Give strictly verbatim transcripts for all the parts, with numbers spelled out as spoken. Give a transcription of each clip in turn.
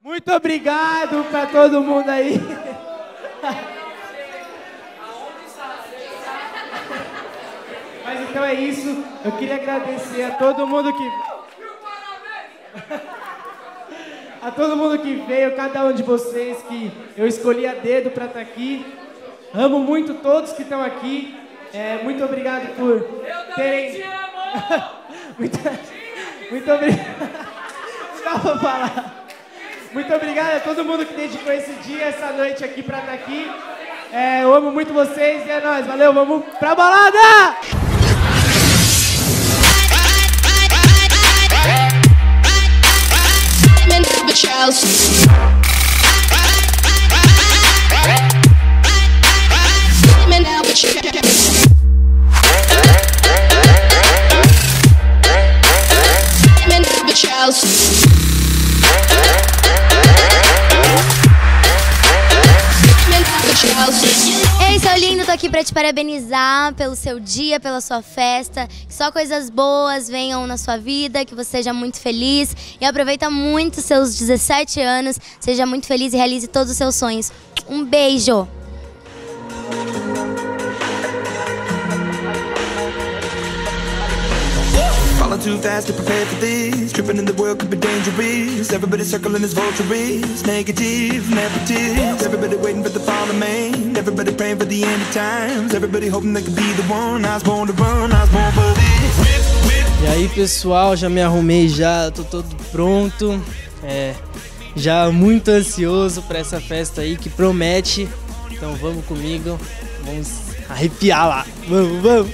Muito obrigado para todo mundo aí. Mas então é isso. Eu queria agradecer a todo mundo que... a todo mundo que veio, cada um de vocês que eu escolhi a dedo para estar aqui. Amo muito todos que estão aqui. É, muito obrigado por terem... muito, muito obrigado. Não vou falar. Muito obrigado a todo mundo que dedicou esse dia, essa noite aqui pra estar aqui. É, eu amo muito vocês e é nóis. Valeu, vamos pra balada! Ei, seu lindo, tô aqui pra te parabenizar pelo seu dia, pela sua festa. Que só coisas boas venham na sua vida, que você seja muito feliz e aproveita muito seus dezessete anos. Seja muito feliz e realize todos os seus sonhos. Um beijo! Falling too fast to prepare for this. Tripping in the world could be dangerous. Everybody circling as vultures. Negative, negative. Everybody waiting for the fall of man. Everybody praying for the end of times. Everybody hoping they could be the one. I was born to run, I was born for this. E aí, pessoal, já me arrumei já, tô todo pronto. É, já muito ansioso para essa festa aí que promete. Então vamos comigo, vamos arrepiar lá. Vamos, vamos.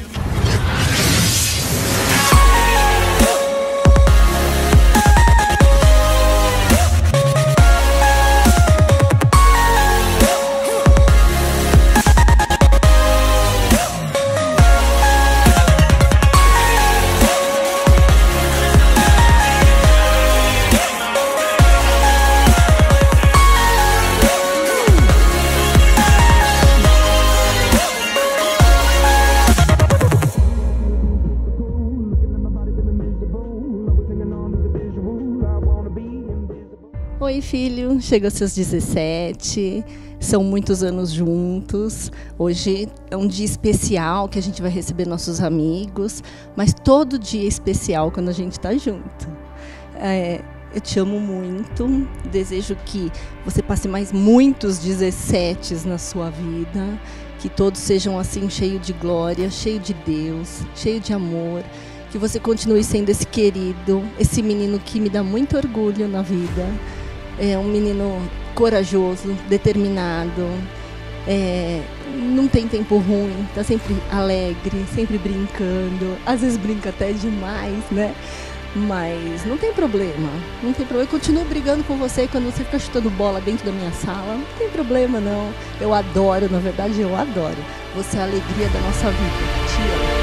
Oi, filho, chega aos seus dezessete, são muitos anos juntos. Hoje é um dia especial que a gente vai receber nossos amigos, mas todo dia é especial quando a gente está junto. É, eu te amo muito, desejo que você passe mais muitos dezessete na sua vida, que todos sejam assim cheios de glória, cheio de Deus, cheio de amor, que você continue sendo esse querido, esse menino que me dá muito orgulho na vida. É um menino corajoso, determinado, é, não tem tempo ruim, tá sempre alegre, sempre brincando, às vezes brinca até demais, né? Mas não tem problema, não tem problema. Eu continuo brigando com você quando você fica chutando bola dentro da minha sala, não tem problema não. Eu adoro, na verdade eu adoro. Você é a alegria da nossa vida. Te amo.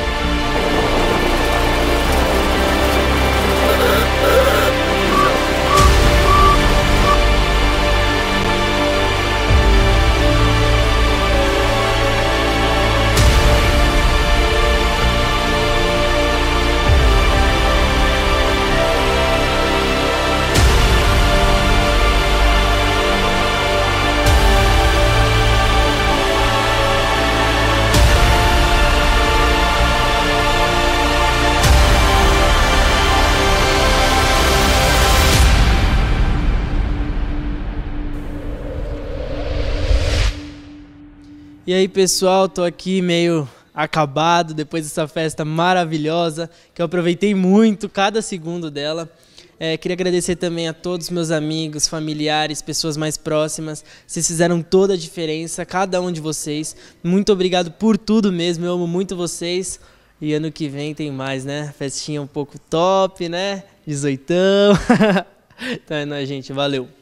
E aí, pessoal, tô aqui meio acabado depois dessa festa maravilhosa, que eu aproveitei muito cada segundo dela. É, queria agradecer também a todos os meus amigos, familiares, pessoas mais próximas. Vocês fizeram toda a diferença, cada um de vocês. Muito obrigado por tudo mesmo, eu amo muito vocês. E ano que vem tem mais, né? Festinha um pouco top, né? dezoitão. Então é nóis, gente. Valeu.